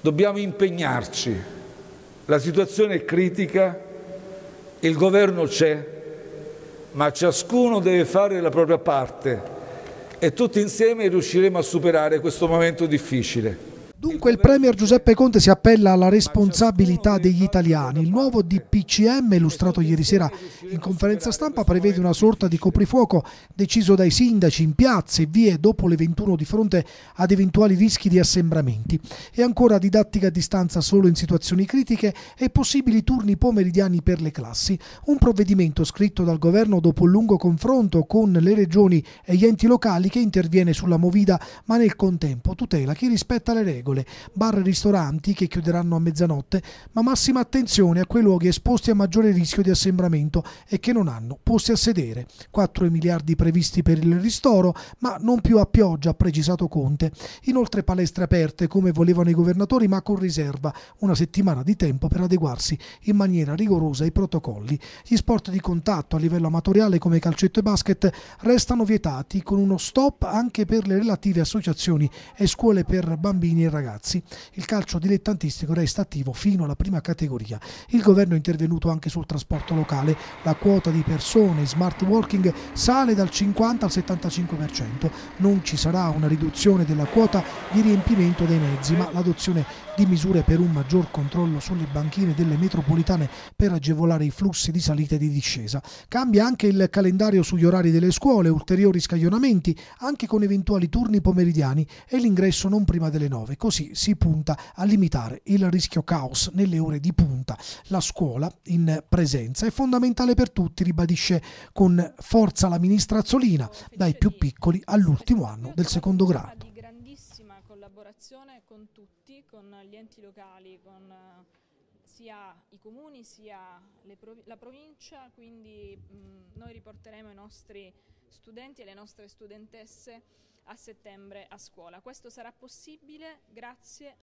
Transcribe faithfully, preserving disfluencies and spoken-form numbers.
Dobbiamo impegnarci, la situazione è critica, il governo c'è, ma ciascuno deve fare la propria parte e tutti insieme riusciremo a superare questo momento difficile. Dunque il Premier Giuseppe Conte si appella alla responsabilità degli italiani. Il nuovo D P C M, illustrato ieri sera in conferenza stampa, prevede una sorta di coprifuoco deciso dai sindaci in piazze e vie dopo le ventuno di fronte ad eventuali rischi di assembramenti. E ancora didattica a distanza solo in situazioni critiche e possibili turni pomeridiani per le classi. Un provvedimento scritto dal governo dopo un lungo confronto con le regioni e gli enti locali che interviene sulla movida ma nel contempo tutela chi rispetta le regole. Bar e ristoranti che chiuderanno a mezzanotte, ma massima attenzione a quei luoghi esposti a maggiore rischio di assembramento e che non hanno posti a sedere. quattro miliardi previsti per il ristoro, ma non più a pioggia, ha precisato Conte. Inoltre palestre aperte come volevano i governatori, ma con riserva, una settimana di tempo per adeguarsi in maniera rigorosa ai protocolli. Gli sport di contatto a livello amatoriale come calcetto e basket restano vietati, con uno stop anche per le relative associazioni e scuole per bambini e ragazzi. Il calcio dilettantistico resta attivo fino alla prima categoria. Il governo è intervenuto anche sul trasporto locale. La quota di persone in smart working sale dal cinquanta al settantacinque per cento. Non ci sarà una riduzione della quota di riempimento dei mezzi, ma l'adozione di misure per un maggior controllo sulle banchine delle metropolitane per agevolare i flussi di salita e di discesa. Cambia anche il calendario sugli orari delle scuole, ulteriori scaglionamenti anche con eventuali turni pomeridiani e l'ingresso non prima delle nove. Così si punta a limitare il rischio caos nelle ore di punta. La scuola in presenza è fondamentale per tutti, ribadisce con forza la ministra Azzolina, dai più piccoli all'ultimo anno del secondo grado. Di grandissima collaborazione con tutti, con gli enti locali, con sia i comuni sia le prov- la provincia, quindi mh, noi riporteremo i nostri studenti e le nostre studentesse a settembre a scuola. Questo sarà possibile grazie